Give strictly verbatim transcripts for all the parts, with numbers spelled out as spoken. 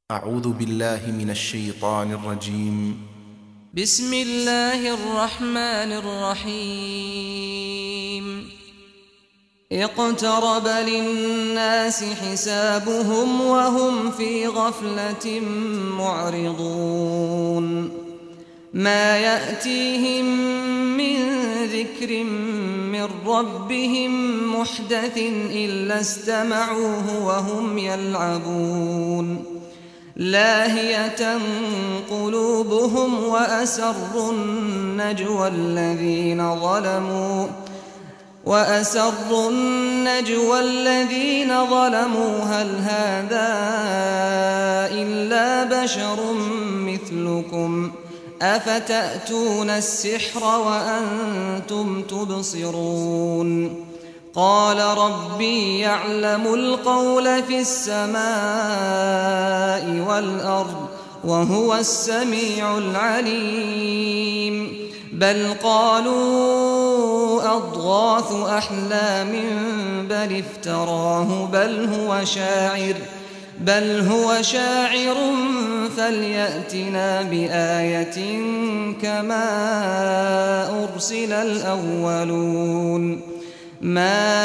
أعوذ بالله من الشيطان الرجيم. بسم الله الرحمن الرحيم. اقترب للناس حسابهم وهم في غفلة معرضون. ما يأتيهم من ذكر من ربهم محدث إلا استمعوه وهم يلعبون. لاهية قلوبهم وأسروا النجوى الذين ظلموا وأسروا النجوى الذين ظلموا هل هذا إلا بشر مثلكم أفتأتون السحر وأنتم تبصرون. قال ربي يعلم القول في السماء والأرض وهو السميع العليم. بل قالوا أضغاث أحلام بل افتراه بل هو شاعر بل هو شاعر فليأتنا بآية كما أرسل الأولون. ما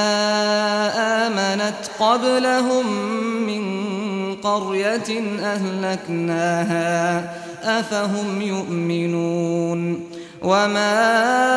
آمنت قبلهم من قرية أهلكناها أفهم يؤمنون. وما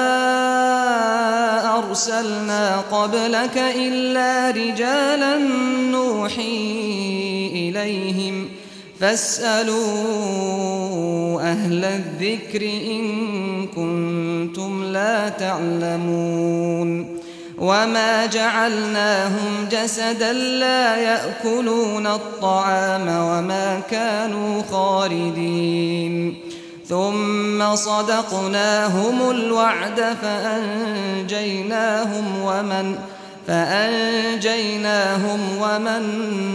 أرسلنا قبلك إلا رجالا نوحي إليهم فاسألوا أهل الذكر إن كنتم لا تعلمون. وما جعلناهم جسدا لا يأكلون الطعام وما كانوا خالدين. ثم صدقناهم الوعد فأنجيناهم ومن فأنجيناهم ومن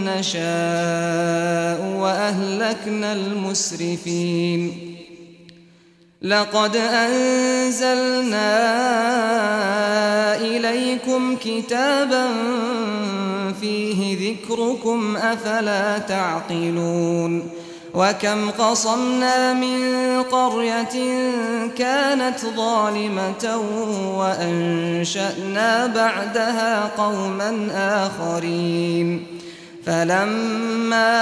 نشاء وأهلكنا المسرفين. لقد أنزلنا إليكم كتابا فيه ذكركم أفلا تعقلون. وكم قصمنا من قرية كانت ظالمة وأنشأنا بعدها قوما آخرين. فلما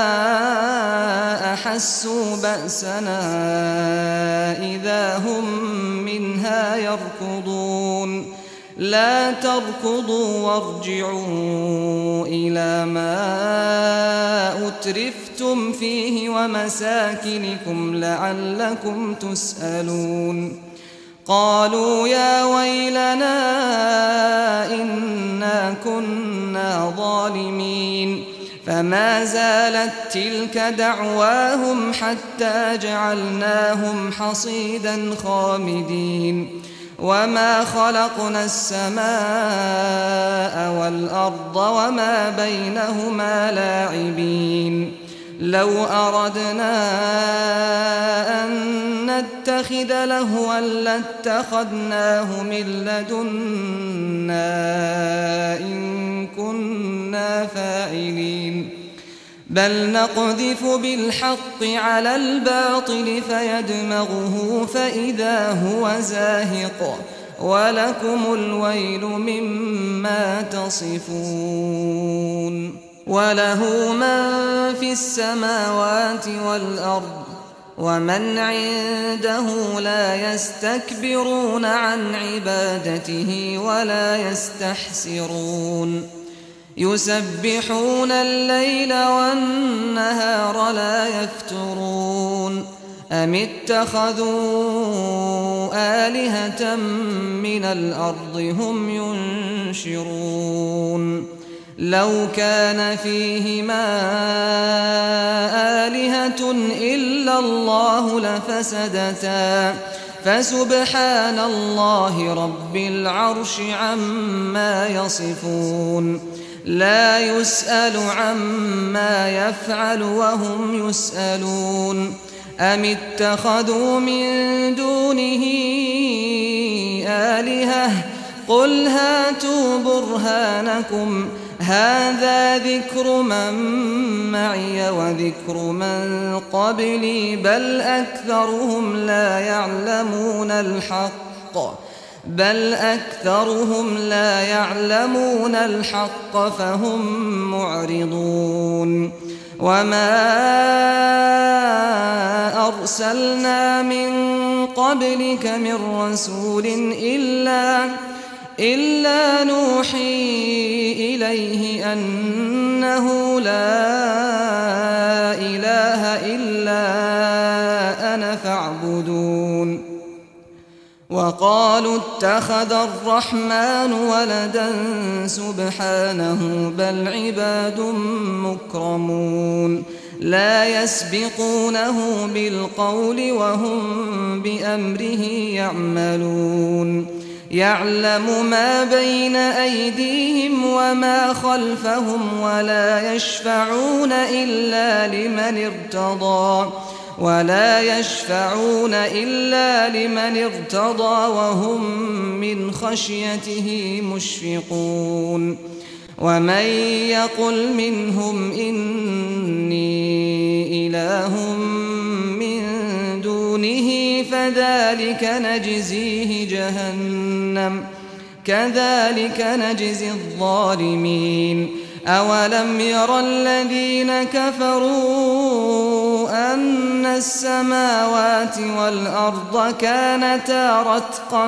أحسوا بأسنا إذا هم منها يركضون. لا تركضوا وارجعوا إلى ما أترفتم فيه ومساكنكم لعلكم تسألون. قالوا يا ويلنا إنا كنا ظالمين. فما زالت تلك دعواهم حتى جعلناهم حصيدا خامدين. وما خلقنا السماء والأرض وما بينهما لاعبين. لو أردنا أن نتخذ لهوا لاتخذناه من لدنا إن كنا فاعلين. بل نقذف بالحق على الباطل فيدمغه فإذا هو زاهق ولكم الويل مما تصفون. وله من في السماوات والأرض ومن عنده لا يستكبرون عن عبادته ولا يستحسرون. يسبحون الليل والنهار لا يفترون. أم اتخذوا آلهة من الأرض هم ينشرون. لو كان فيهما آلهة إلا الله لفسدتا فسبحان الله رب العرش عما يصفون. لا يسأل عما يفعل وهم يسألون. أم اتخذوا من دونه آلهة قل هاتوا برهانكم هذا ذكر من معي وذكر من قبلي بل أكثرهم لا يعلمون الحق بل أكثرهم لا يعلمون الحق فهم معرضون وما أرسلنا من قبلك من رسول إلا إلا نوحي إليه أنه لا إله إلا أنا فاعبدون وقالوا اتخذ الرحمن ولدا سبحانه بل عباد مكرمون لا يسبقونه بالقول وهم بأمره يعملون يعلم ما بين أيديهم وما خلفهم ولا يشفعون إلا لمن ارتضى ولا يشفعون إلا لمن ارتضى وهم من خشيته مشفقون ومن يقل منهم إني إله من دونه فذلك نجزيه جهنم كذلك نجزي الظالمين أولم ير الذين كفروا أن السماوات والأرض كانتا رتقا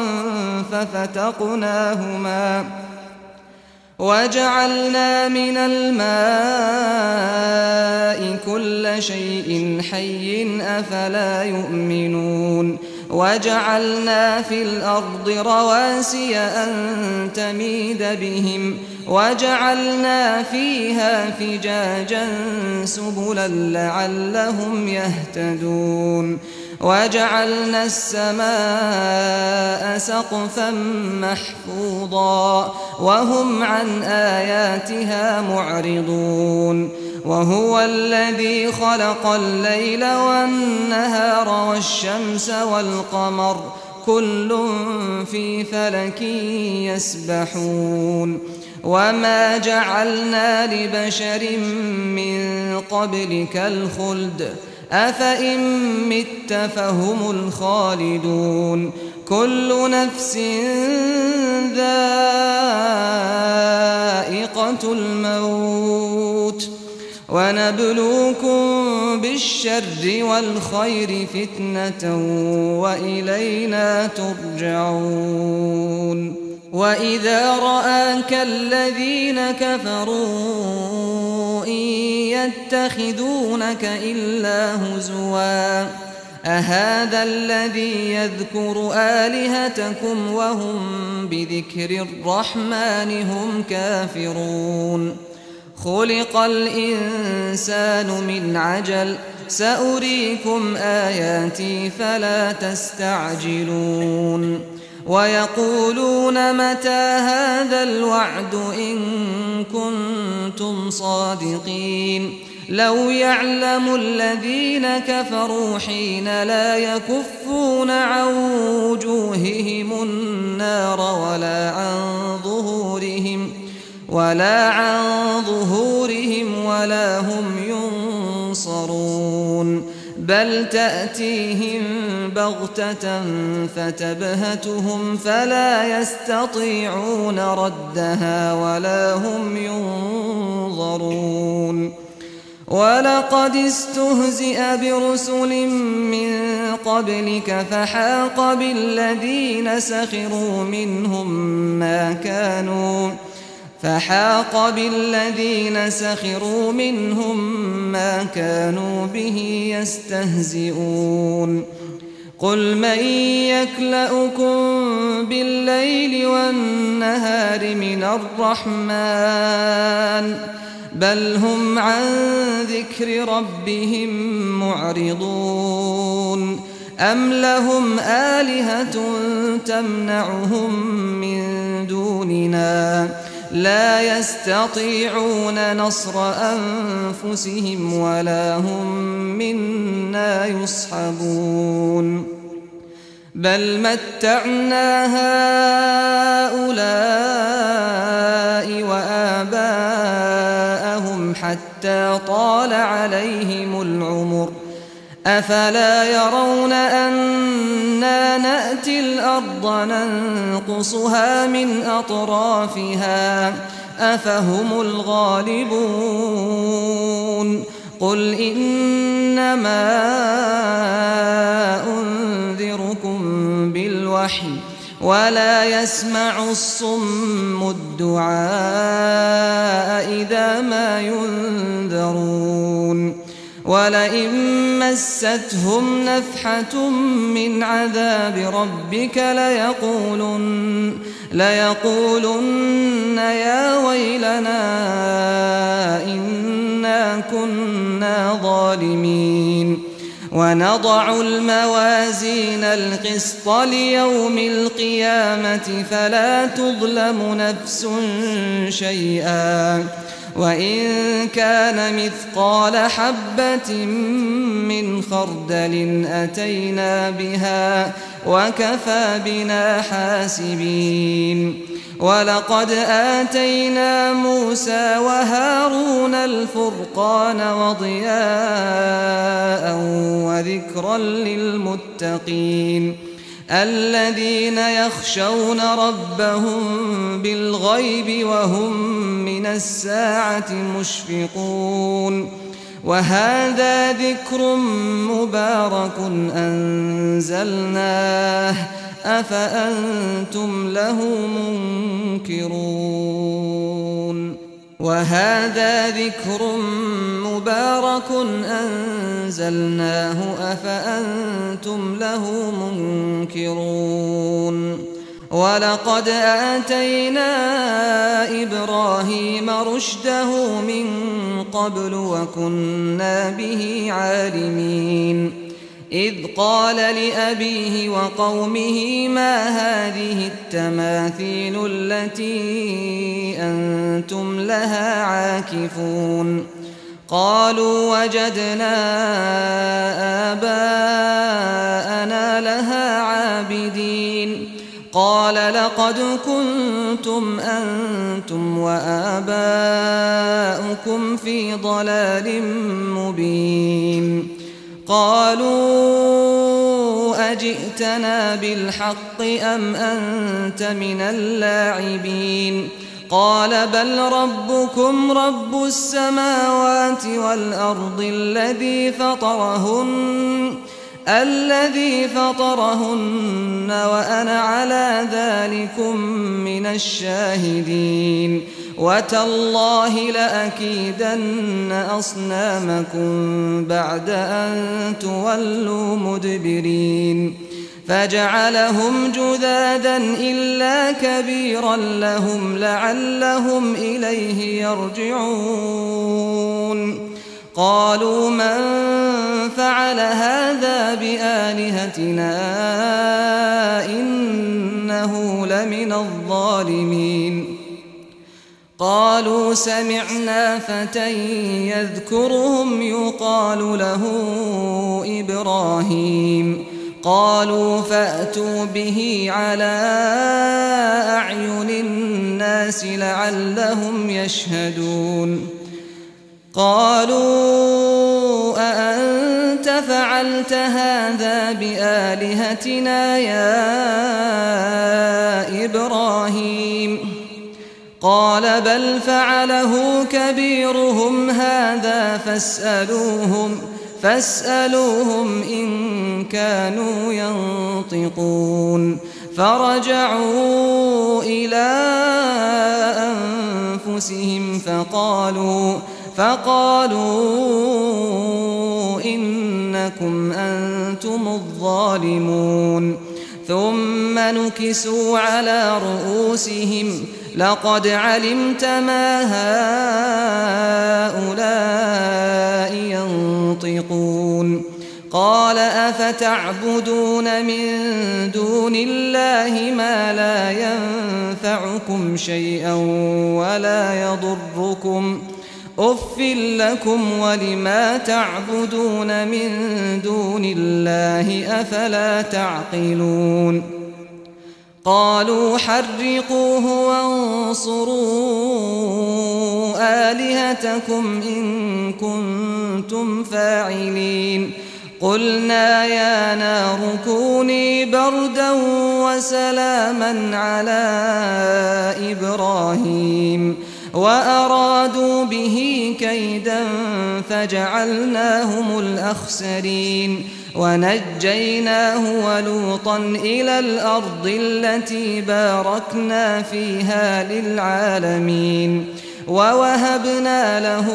ففتقناهما وجعلنا من الماء كل شيء حي أفلا يؤمنون وجعلنا في الأرض رواسي أن تميد بهم وجعلنا فيها فجاجا سبلا لعلهم يهتدون وجعلنا السماء سقفا محفوظا وهم عن آياتها معرضون وهو الذي خلق الليل والنهار والشمس والقمر كل في فلك يسبحون وما جعلنا لبشر من قبلك الخلد أفإن مت فهم الخالدون كل نفس ذائقة الموت ونبلوكم بالشر والخير فتنة وإلينا ترجعون وإذا رآك الذين كفروا إن يتخذونك إلا هزوا أهذا الذي يذكر آلهتكم وهم بذكر الرحمن هم كافرون خلق الإنسان من عجل سأريكم آياتي فلا تستعجلون ويقولون متى هذا الوعد إن كنتم صادقين لو يعلم الذين كفروا حين لا يكفون عن وجوههم النار ولا عن ظهورهم ولا عن ظهورهم ولا هم ينصرون بل تأتيهم بغتة فتبهتهم فلا يستطيعون ردها ولا هم ينظرون ولقد استهزئ برسل من قبلك فحاق بالذين سخروا منهم ما كانوا فحاق بالذين سخروا منهم ما كانوا به يستهزئون قل من يكلؤكم بالليل والنهار من الرحمن بل هم عن ذكر ربهم معرضون أم لهم آلهة تمنعهم من دوننا لا يستطيعون نصر أنفسهم ولا هم منا يصحبون بل متعنا هؤلاء وآباءهم حتى طال عليهم العمر أفلا يرون أنا نأتي الأرض ننقصها من أطرافها أفهم الغالبون قل إنما أنذركم بالوحي ولا يسمع الصم الدعاء إذا ما ينذرون ولئن مستهم نفحة من عذاب ربك ليقولن, ليقولن يا ويلنا إنا كنا ظالمين ونضع الموازين القسط ليوم القيامة فلا تظلم نفس شيئا وإن كان مثقال حبة من خردل أتينا بها وكفى بنا حاسبين ولقد آتينا موسى وهارون الفرقان وضياء وذكرا للمتقين الذين يخشون ربهم بالغيب وهم من الساعة مشفقون وهذا ذكر مبارك أنزلناه أفأنتم له منكرون وهذا ذكر مبارك أنزلناه أفأنتم له منكرون ولقد آتينا إبراهيم رشده من قبل وكنا به عالمين إذ قال لأبيه وقومه ما هذه التماثيل التي أنتم لها عاكفون قالوا وجدنا آباءنا لها عابدين قال لقد كنتم أنتم وآباؤكم في ضلال مبين قالوا أجئتنا بالحق أم أنت من اللاعبين قال بل ربكم رب السماوات والأرض الذي فطرهن الذي فطرهن وأنا على ذلكم من الشاهدين وتالله لأكيدن أصنامكم بعد أن تولوا مدبرين فجعلهم جذاذا إلا كبيرا لهم لعلهم إليه يرجعون قالوا من فعل هذا بآلهتنا إنه لمن الظالمين قالوا سمعنا فتى يذكرهم يقال له إبراهيم قالوا فأتوا به على أعين الناس لعلهم يشهدون قالوا أأنت فعلت هذا بآلهتنا يا إبراهيم قال بل فعله كبيرهم هذا فاسألوهم فاسألوهم إن كانوا ينطقون فرجعوا إلى أنفسهم فقالوا فقالوا إنكم أنتم الظالمون ثم نكسوا على رؤوسهم لقد علمت ما هؤلاء ينطقون قال أفتعبدون من دون الله ما لا ينفعكم شيئا ولا يضركم أف لكم ولما تعبدون من دون الله أفلا تعقلون قالوا حرقوه وانصروا آلهتكم إن كنتم فاعلين قلنا يا نار كوني بردا وسلاما على إبراهيم وأرادوا به كيدا فجعلناهم الأخسرين ونجيناه ولوطا إلى الأرض التي باركنا فيها للعالمين ووهبنا له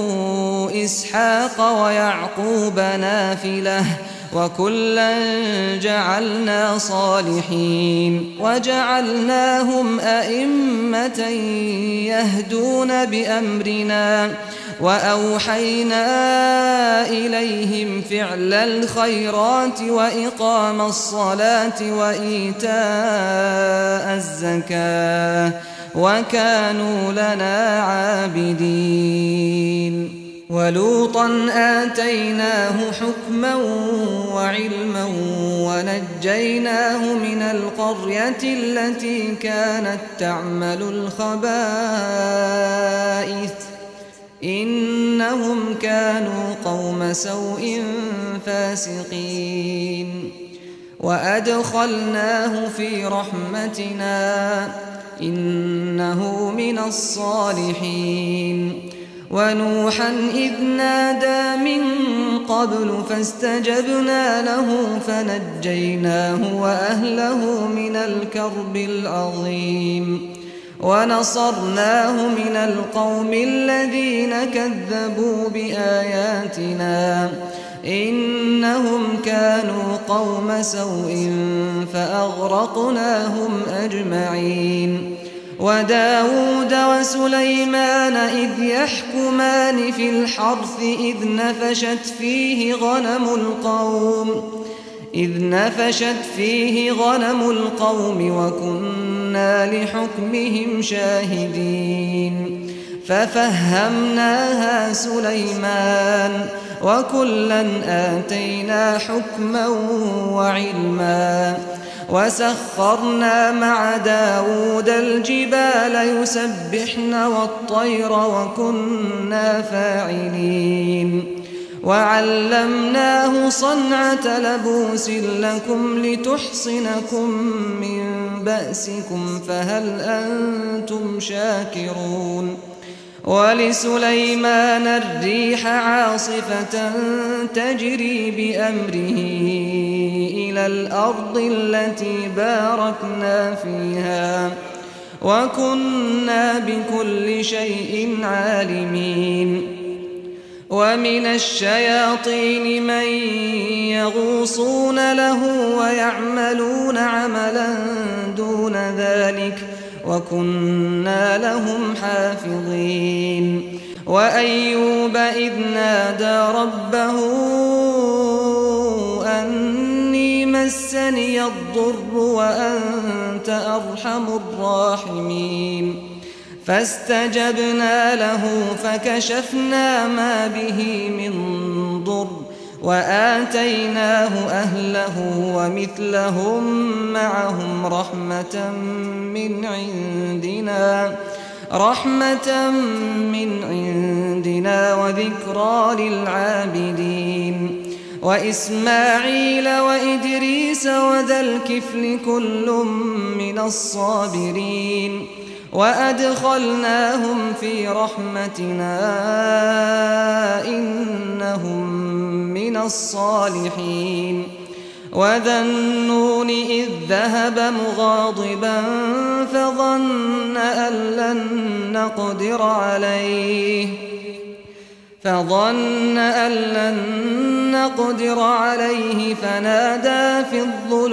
إسحاق ويعقوب نافلة وكلا جعلنا صالحين وجعلناهم أئمة يهدون بأمرنا وأوحينا إليهم فعل الخيرات وإقام الصلاة وإيتاء الزكاة وكانوا لنا عابدين ولوطا آتيناه حكما وعلما ونجيناه من القرية التي كانت تعمل الخبائث إنهم كانوا قوم سوء فاسقين وأدخلناه في رحمتنا إنه من الصالحين ونوحا إذ نادى من قبل فاستجبنا له فنجيناه وأهله من الكرب العظيم ونصرناه من القوم الذين كذبوا بآياتنا إنهم كانوا قوم سوء فأغرقناهم أجمعين وداود وسليمان إذ يحكمان في الحرث إذ نفشت فيه غنم القوم إذ نفشت فيه غنم القوم وكنا لحكمهم شاهدين ففهمناها سليمان وكلا آتينا حكما وعلما وسخرنا مع داود الجبال يسبحن والطير وكنا فاعلين وعلمناه صنعة لبوس لكم لتحصنكم من بأسكم فهل أنتم شاكرون ولسليمان الريح عاصفة تجري بأمره إلى الأرض التي باركنا فيها وكنا بكل شيء عالمين ومن الشياطين من يغوصون له ويعملون عملا دون ذلك وكنا لهم حافظين وأيوب إذ نادى ربه أني مسني الضر وأنت أرحم الراحمين فاستجبنا له فكشفنا ما به من ضر وآتيناه أهله ومثلهم معهم رحمة من عندنا رحمة من عندنا وذكرى للعابدين وإسماعيل وإدريس وذا الكفل كل من الصابرين وأدخلناهم في رحمتنا إنهم من الصالحين وذا النون إذ ذهب مغاضبا فظن أن لن نقدر عليه فظن أن لن نقدر عليه فنادى في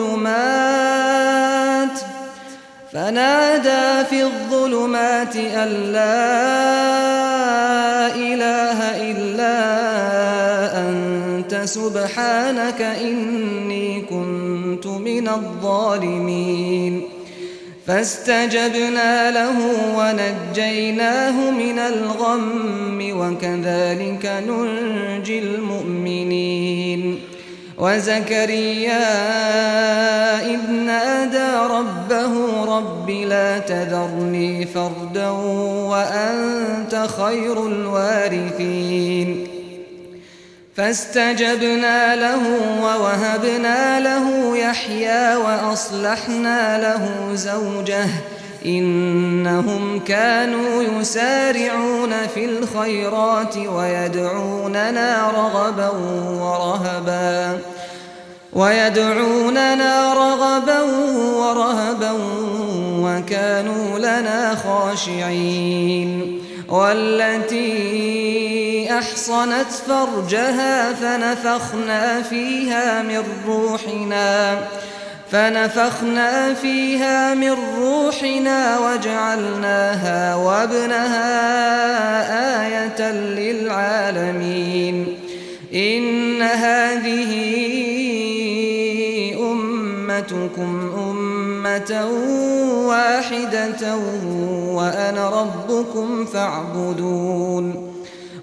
الظلمات فنادى في الظلمات أن لا إله إلا أنت سبحانك إني كنت من الظالمين فاستجبنا له ونجيناه من الغم وكذلك ننجي المؤمنين وزكريا إذ نادى ربه رب لا تذرني فردا وأنت خير الوارثين فاستجبنا له ووهبنا له يحيى وأصلحنا له زوجه إنهم كانوا يسارعون في الخيرات ويدعوننا رغبا ورهبا ويدعوننا رغبا ورهبا وكانوا لنا خاشعين والتي أحصنت فرجها فنفخنا فيها من روحنا فنفخنا فيها من روحنا وجعلناها وابنها آية للعالمين إن هذه أمتكم أمة واحدة وأنا ربكم فاعبدون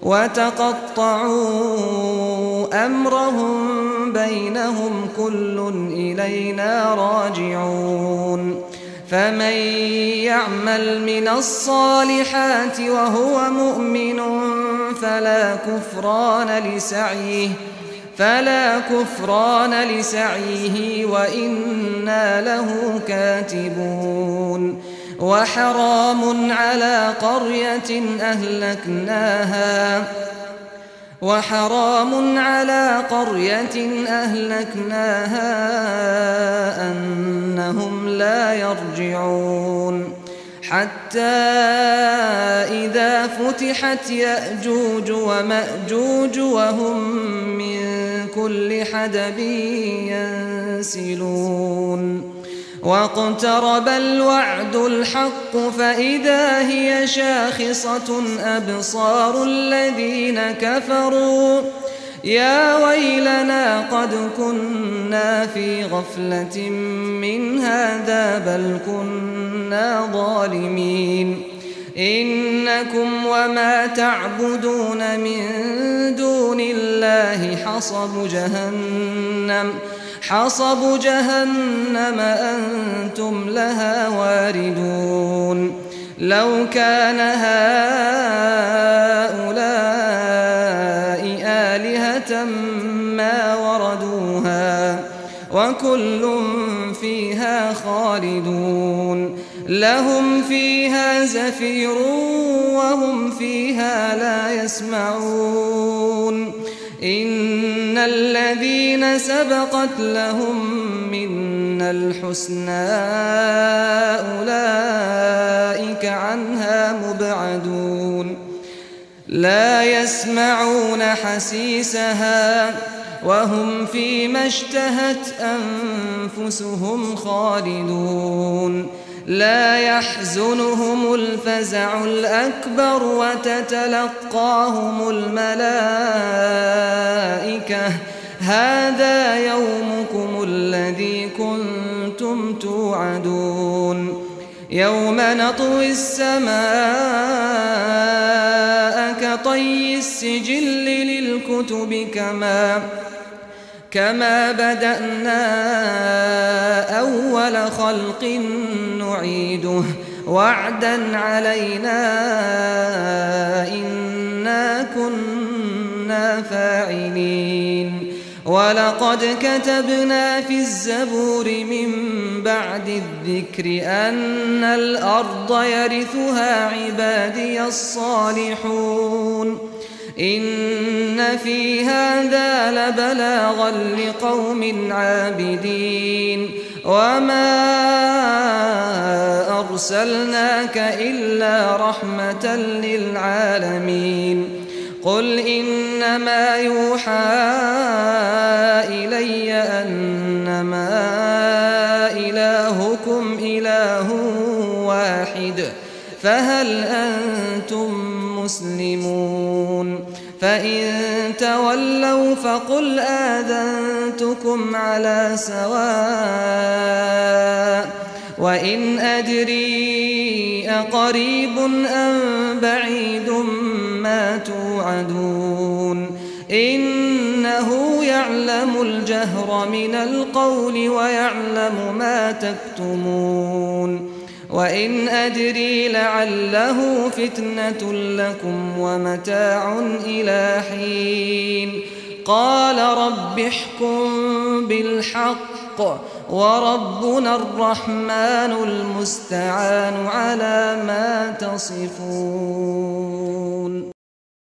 وتقطعوا أمرهم بينهم كل إلينا راجعون فمن يعمل من الصالحات وهو مؤمن فلا كفران لسعيه فلا كفران لسعيه وإنا له كاتبون وحرام على قرية أهلكناها وحرام على قرية أهلكناها أنهم لا يرجعون حتى إذا فتحت يأجوج ومأجوج وهم من كل حدب ينسلون واقترب الوعد الحق فإذا هي شاخصة أبصار الذين كفروا يا ويلنا قد كنا في غفلة من هذا بل كنا ظالمين إنكم وما تعبدون من دون الله حصب جهنم حصب جهنم أنتم لها واردون لو كان هؤلاء آلهة ما وردوها وكل فيها خالدون لهم فيها زفير وهم فيها لا يسمعون إن الذين سبقت لهم منا الحسنى أولئك عنها مبعدون لا يسمعون حسيسها وهم فيما اشتهت أنفسهم خالدون لا يحزنهم الفزع الأكبر وتتلقاهم الملائكة هذا يومكم الذي كنتم توعدون يوم نطوي السماء كطي السجل للكتب كما كما بدأنا أول خلق نعيده وعدا علينا إنا كنا فاعلين ولقد كتبنا في الزبور من بعد الذكر أن الأرض يرثها عبادي الصالحون إن في هذا لبلاغا لقوم عابدين وما أرسلناك إلا رحمة للعالمين قل إنما يوحى إلي أنما إلهكم إله واحد فهل أنتم مسلمون فإن تولوا فقل آذنتكم على سواء وإن أدري أقريب أم بعيد ما توعدون إنه يعلم الجهر من القول ويعلم ما تكتمون وإن أدري لعله فتنة لكم ومتاع إلى حين قال رب احكم بالحق وربنا الرحمن المستعان على ما تصفون.